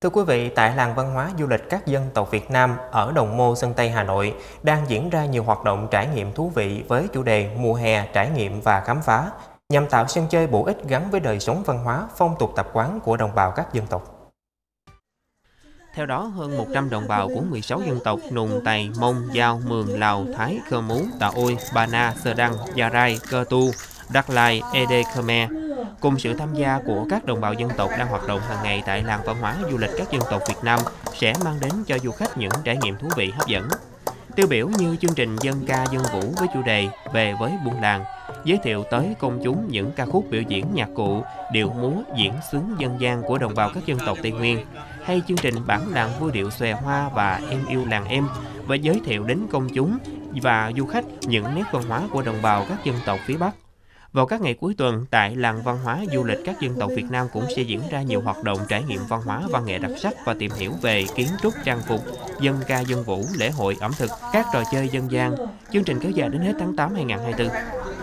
Thưa quý vị, tại làng văn hóa du lịch các dân tộc Việt Nam ở Đồng Mô, Sơn Tây, Hà Nội đang diễn ra nhiều hoạt động trải nghiệm thú vị với chủ đề mùa hè trải nghiệm và khám phá, nhằm tạo sân chơi bổ ích gắn với đời sống văn hóa, phong tục tập quán của đồng bào các dân tộc. Theo đó, hơn 100 đồng bào của 16 dân tộc Nùng, Tày, Mông, Dao, Mường, Lào, Thái, Khơ Mú, Tà Ôi, Ba Na, Sơ Đăng, Gia Rai, Cơ Tu, Đắc Lai, Ede Khmer, cùng sự tham gia của các đồng bào dân tộc đang hoạt động hàng ngày tại làng văn hóa du lịch các dân tộc Việt Nam sẽ mang đến cho du khách những trải nghiệm thú vị hấp dẫn. Tiêu biểu như chương trình dân ca dân vũ với chủ đề Về với buôn làng, giới thiệu tới công chúng những ca khúc biểu diễn nhạc cụ, điệu múa, diễn xướng dân gian của đồng bào các dân tộc Tây Nguyên, hay chương trình bản làng vui điệu xòe hoa và Em yêu làng em, và giới thiệu đến công chúng và du khách những nét văn hóa của đồng bào các dân tộc phía Bắc. Vào các ngày cuối tuần, tại làng văn hóa du lịch các dân tộc Việt Nam cũng sẽ diễn ra nhiều hoạt động trải nghiệm văn hóa văn nghệ đặc sắc và tìm hiểu về kiến trúc trang phục, dân ca dân vũ, lễ hội ẩm thực, các trò chơi dân gian. Chương trình kéo dài đến hết tháng 8 2024.